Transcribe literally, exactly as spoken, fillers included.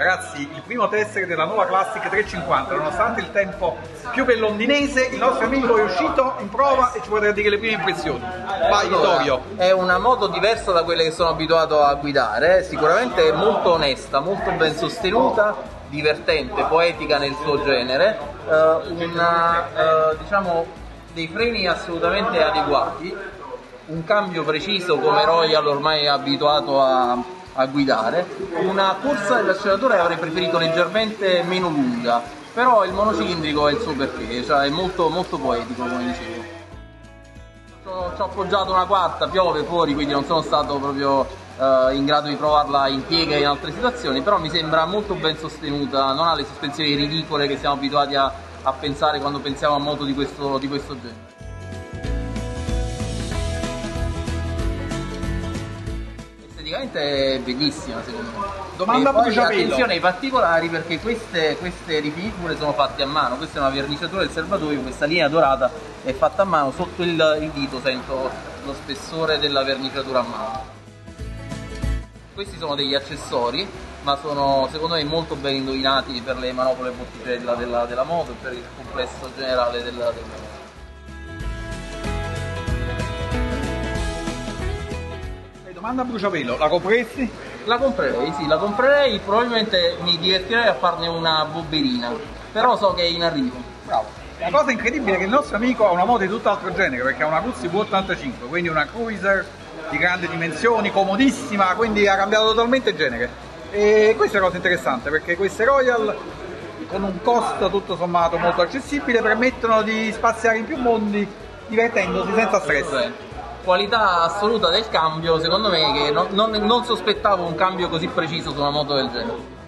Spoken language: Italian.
Ragazzi, il primo tester della nuova Classic trecentocinquanta, nonostante il tempo più che londinese, il nostro amico è uscito in prova e ci potrà dire le prime impressioni. Vai, allora, Vittorio. È una moto diversa da quelle che sono abituato a guidare, sicuramente molto onesta, molto ben sostenuta, divertente, poetica nel suo genere, uh, una, uh, diciamo, dei freni assolutamente adeguati, un cambio preciso come Royal ormai è abituato a, a guidare, una corsa dell'acceleratore avrei preferito leggermente meno lunga, però il monocilindrico è il suo perché, cioè è molto, molto poetico come dicevo. Ci ho appoggiato una quarta, piove fuori, quindi non sono stato proprio uh, in grado di provarla in piega in altre situazioni, però mi sembra molto ben sostenuta, non ha le sospensioni ridicole che siamo abituati a, a pensare quando pensiamo a moto di questo, di questo genere. Esteticamente è bellissima secondo me. Domanda e poi bruciapelo. attenzione ai particolari perché queste, queste rifiniture sono fatte a mano, questa è una verniciatura del serbatoio, questa linea dorata è fatta a mano, sotto il, il dito sento lo spessore della verniciatura a mano. Questi sono degli accessori, ma sono secondo me molto ben indovinati per le manopole botticella della, della moto e per il complesso generale della, della moto. Domanda a bruciapelo, la compreresti? La comprerei, sì, la comprerei, probabilmente mi divertirei a farne una bobberina, però so che è in arrivo. Bravo. La cosa incredibile è che il nostro amico ha una moto di tutt'altro genere, perché ha una Guzzi V ottantacinque, quindi una cruiser di grandi dimensioni, comodissima, quindi ha cambiato totalmente genere. E questa è una cosa interessante, perché queste Royal, con un costo tutto sommato molto accessibile, permettono di spaziare in più mondi divertendosi senza stress. Qualità assoluta del cambio, secondo me, che non, non, non sospettavo un cambio così preciso su una moto del genere.